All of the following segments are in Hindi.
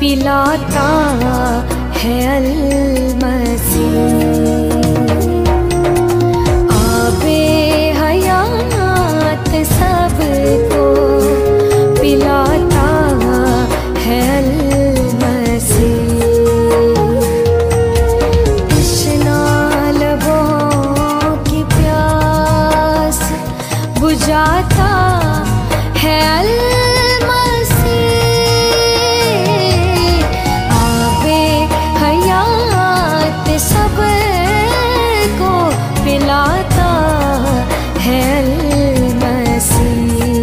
पिलाता है अल-मसीह। आबे हयात सबको पिलाता है अल-मसीह। तृष्णा लबों की प्यास बुझाता है अल-मसीह। आबे हयात सबको पिलाता है अल-मसीह।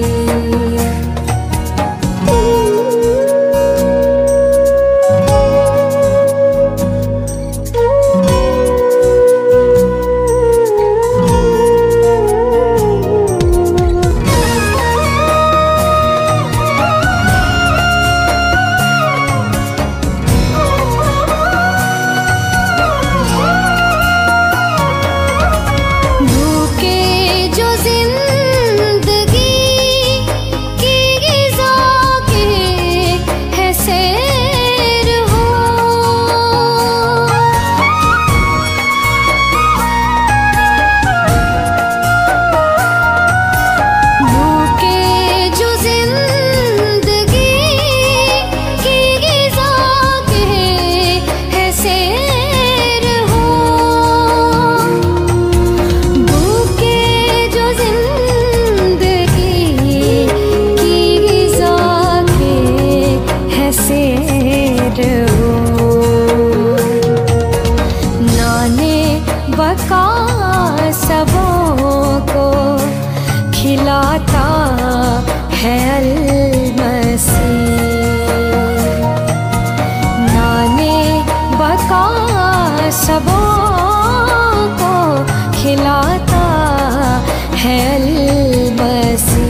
सबों को खिलाता है अल-मसीह। नाने बका सबों को खिलाता है अल-मसीह।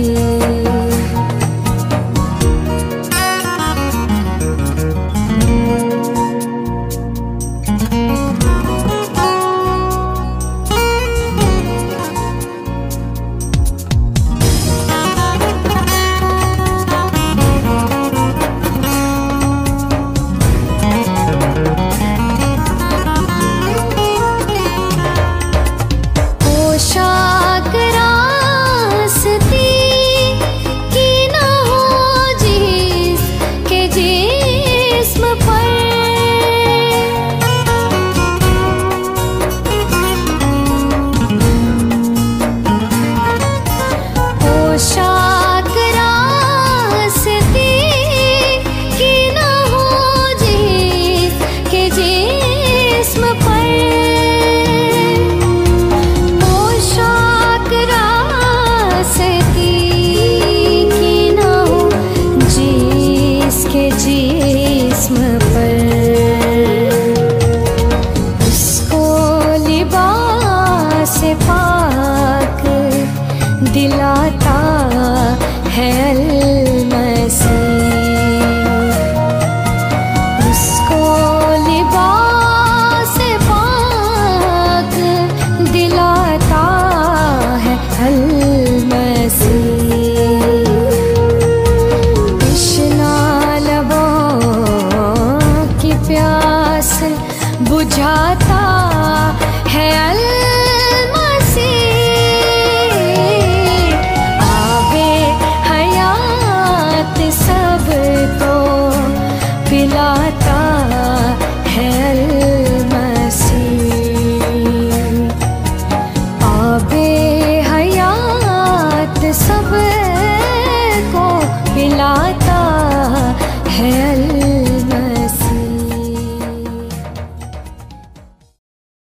दिलाता है अल-मसीह। उसको लिबास पाक दिलाता है अल-मसीह। तृष्णा लबों की प्यास बुझाता है पिलाता है अल-मसीह। आबे